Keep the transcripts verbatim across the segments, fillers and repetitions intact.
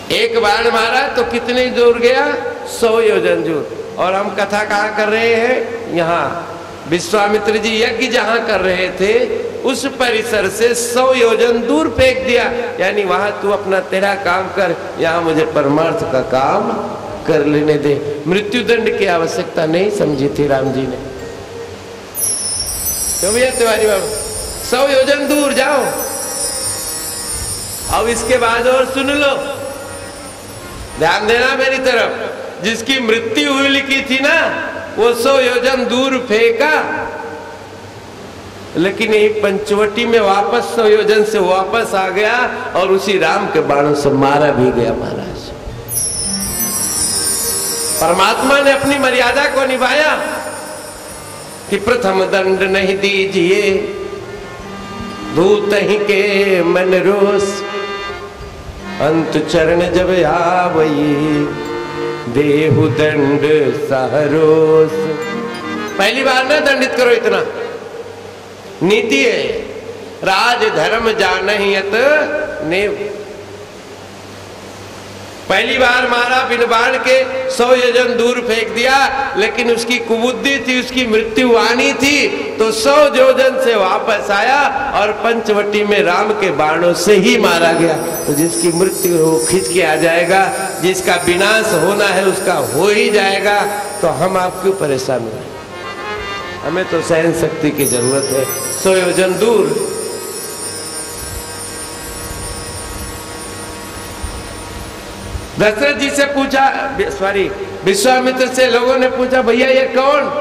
एक बाण मारा तो कितनी दूर गया? सौ योजन दूर। और हम कथा कहाँ कर रहे हैं? यहाँ विश्वामित्र जी यज्ञ जहाँ कर रहे थे उस परिसर से सौ योजन दूर फेंक दिया। यानी वहां तू अपना तेरा काम कर, यहाँ मुझे परमार्थ का काम कर लेने दे। मृत्यु दंड की आवश्यकता नहीं समझी थी राम जी ने। क्यों भैया तिवारी बाबू? सौ योजन दूर जाओ। अब इसके बाद और सुन लो, ध्यान देना मेरी तरफ। जिसकी मृत्यु हुई लिखी थी ना, वो सौ योजन दूर फेंका, लेकिन एक पंचवटी में वापस सौ योजन से वापस आ गया और उसी राम के बाणों से मारा भी गया महाराज। परमात्मा ने अपनी मर्यादा को निभाया कि प्रथम दंड नहीं दीजिए, धूत ही के मन रोष, अंत चरण जब आवई, देहु दंड सहरोस। पहली बार ना दंडित करो, इतना नीति है। राज धर्म जानहि यत नेव। पहली बार मारा बिन बाण के, सौ योजन दूर फेंक दिया, लेकिन उसकी कुबुद्धि थी, उसकी मृत्यु आनी थी, तो सौ योजन से वापस आया और पंचवटी में राम के बाणों से ही मारा गया। तो जिसकी मृत्यु हो खिंच के आ जाएगा, जिसका विनाश होना है उसका हो ही जाएगा। तो हम आप क्यों परेशान हुए? हमें तो सहन शक्ति की जरूरत है। सौ योजन दूर दशरथ जी से पूछा, सॉरी विश्वामित्र से लोगों ने पूछा, भैया ये कौन,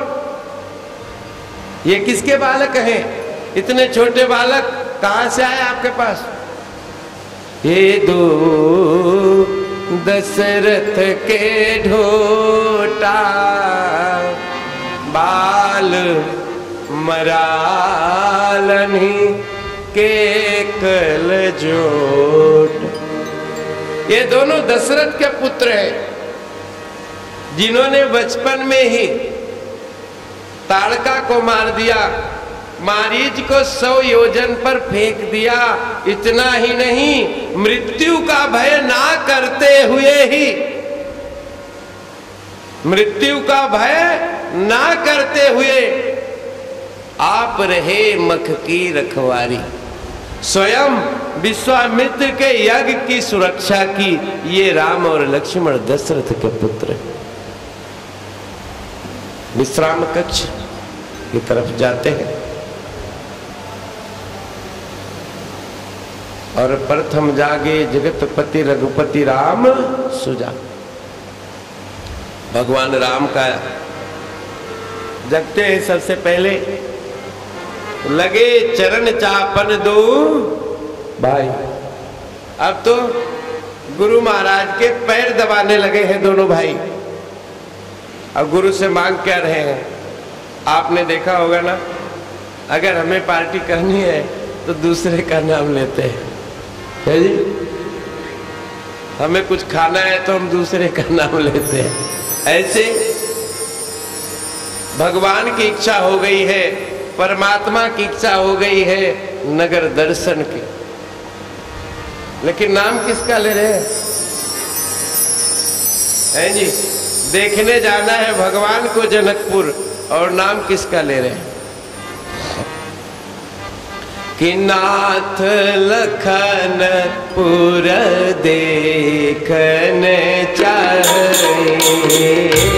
ये किसके बालक हैं? इतने छोटे बालक कहां से आए आपके पास? ये दो दशरथ के ढोटा, बाल मरालनी के कल जोट। ये दोनों दशरथ के पुत्र हैं, जिन्होंने बचपन में ही ताड़का को मार दिया, मारीच को सौ योजन पर फेंक दिया। इतना ही नहीं, मृत्यु का भय ना करते हुए ही, मृत्यु का भय ना करते हुए आप रहे मख की रखवारी। स्वयं विश्वामित्र के यज्ञ की सुरक्षा की ये राम और लक्ष्मण दशरथ के पुत्र। विश्राम कक्ष की तरफ जाते हैं और प्रथम जागे जगतपति रघुपति राम सुजा। भगवान राम का जगते हैं सबसे पहले, लगे चरण चापन दो भाई। अब तो गुरु महाराज के पैर दबाने लगे हैं दोनों भाई। अब गुरु से मांग क्या रहे हैं? आपने देखा होगा ना, अगर हमें पार्टी करनी है तो दूसरे का नाम लेते हैं, है जी। हमें कुछ खाना है तो हम दूसरे का नाम लेते हैं। ऐसे भगवान की इच्छा हो गई है, परमात्मा की इच्छा हो गई है नगर दर्शन की, लेकिन नाम किसका ले रहे हैं? है जी, देखने जाना है भगवान को जनकपुर, और नाम किसका ले रहे हैं? कि नाथ लखनपुर देखने चाहिए,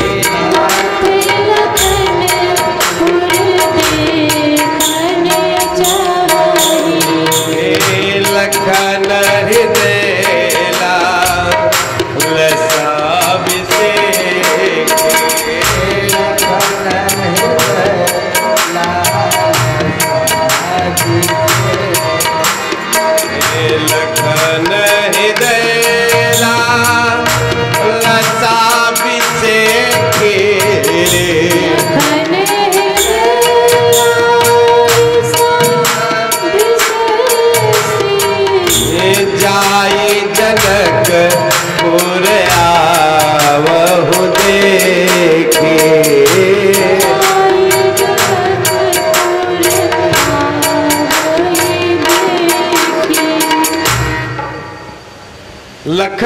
लखन हृदय लाल अभिषेक, लखन हृदय लाल अभिषेक।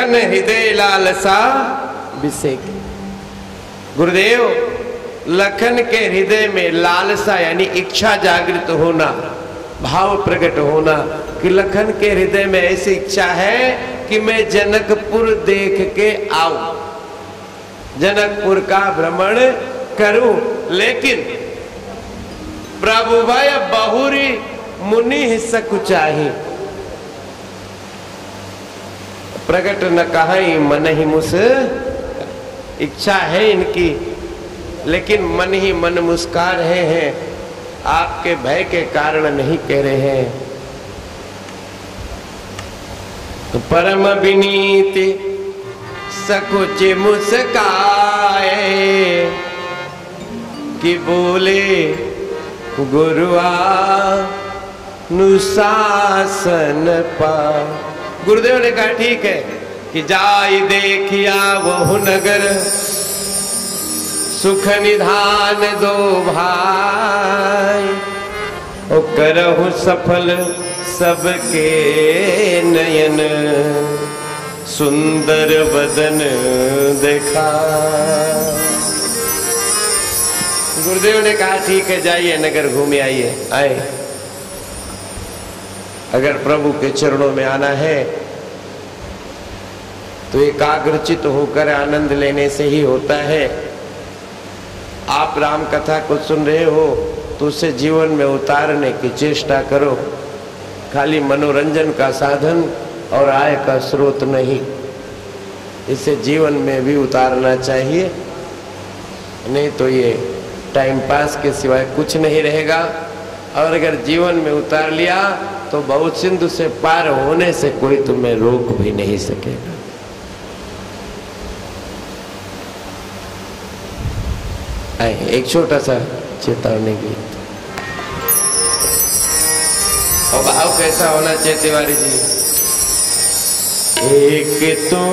लखन हृदय लालसा विषेक। गुरुदेव, लखन के हृदय में लालसा यानी इच्छा जागृत होना, भाव प्रकट होना कि लखन के हृदय में ऐसी इच्छा है कि मैं जनकपुर देख के आऊं, जनकपुर का भ्रमण करूं। लेकिन प्रभु भय बहुरी मुनि सकुचाही, प्रकट न कहाई मन ही मुस। इच्छा है इनकी, लेकिन मन ही मन मुस्का रहे हैं, आपके भय के कारण नहीं कह रहे हैं। तो परम विनीति सकुच मुस्काए कि बोले गुरुआ नुशासन पा। गुरुदेव ने कहा ठीक है कि जाई देखिया वह नगर, सुख निधान दो भाई, ओ करहु सफल सबके नयन, सुंदर बदन देखा। गुरुदेव ने कहा ठीक है जाइए नगर घूमे आइए। आए, अगर प्रभु के चरणों में आना है तो एकाग्रचित होकर आनंद लेने से ही होता है। आप राम कथा को सुन रहे हो तो उसे जीवन में उतारने की चेष्टा करो, खाली मनोरंजन का साधन और आय का स्रोत नहीं। इसे जीवन में भी उतारना चाहिए, नहीं तो ये टाइम पास के सिवाय कुछ नहीं रहेगा। और अगर जीवन में उतार लिया तो बहुत सिंधु से पार होने से कोई तुम्हें रोक भी नहीं सकेगा। एक छोटा सा चेतावनी गीत। और भाव कैसा होना चाहिए तिवारी जी? एक तो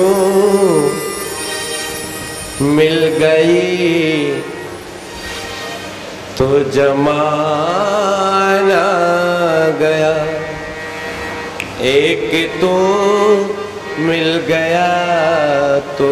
मिल गई तो जमाना गया, एक तो मिल गया तो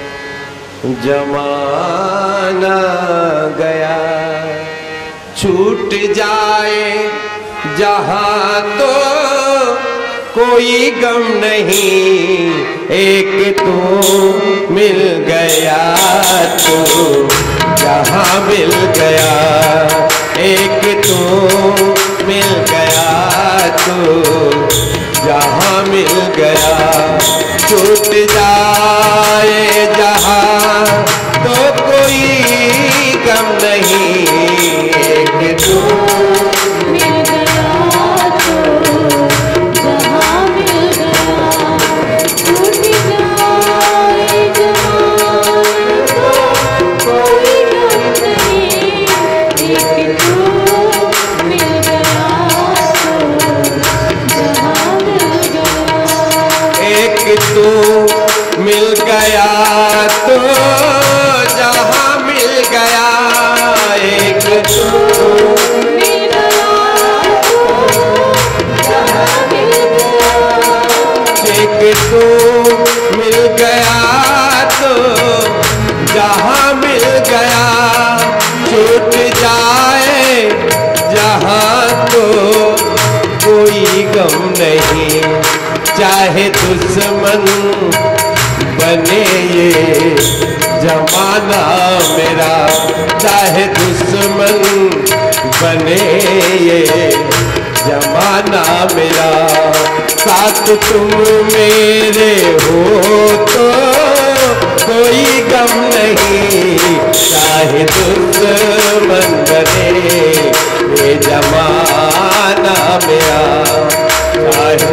जमाना गया। छूट जाए जहां तो कोई गम नहीं, एक तो मिल गया तो जहां मिल गया, एक तो मिल गया तो जहां मिल गया। छूट जाए जहां तो कोई गम नहीं, एक तो मिल गया तो जहां मिल गया। छूट जाए जहां तो कोई गम नहीं, एक तो मिल गया तो जहां मिल गया। एक तो मिल गया तो जहां मिल गया, एक तो मिल गया तो जहां मिल गया। एक तो मिल गया तो जहां मिल गया। छूट जाए जहां तो कोई गम नहीं, चाहे दुश्मन बने ये जमाना मेरा, चाहे दुश्मन बने ये जमाना मेरा। साथ तुम मेरे हो तो कोई गम नहीं, चाहे दुश्मन बने ये जमाना मेरा। चाहे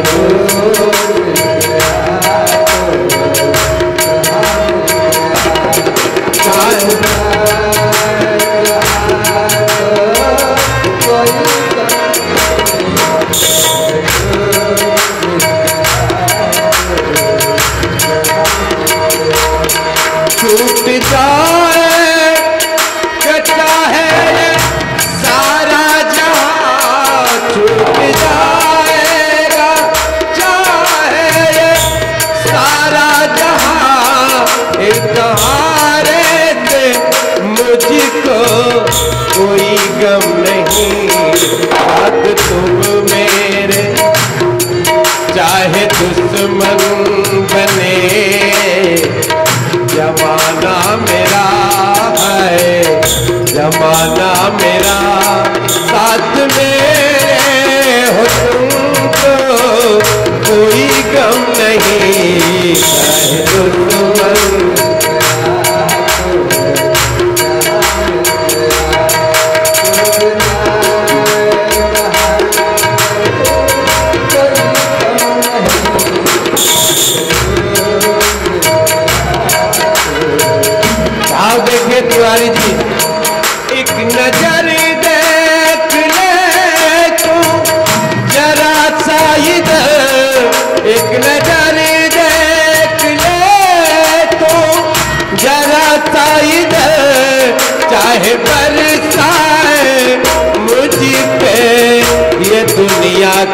छूट जाए कटा है सारा जहां, छूट जाएगा चाहे सारा जहां।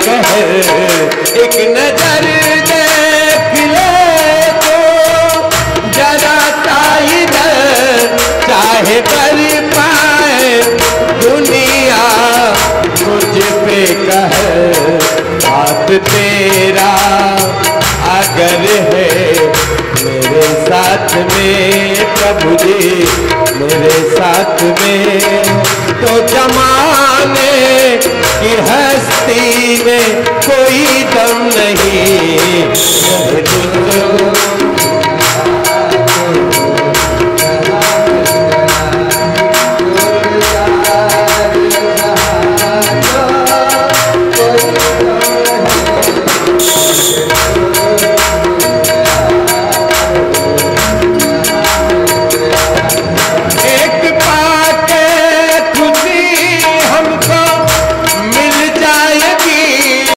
कहर, एक नजर देख ले तो जरा सा इधर, चाहे कर पाए दुनिया मुझ पे कहर। हाथ तेरा अगर है मेरे साथ में प्रभु जी, मेरे साथ में, तो जमाने की हस्ती में कोई दम नहीं।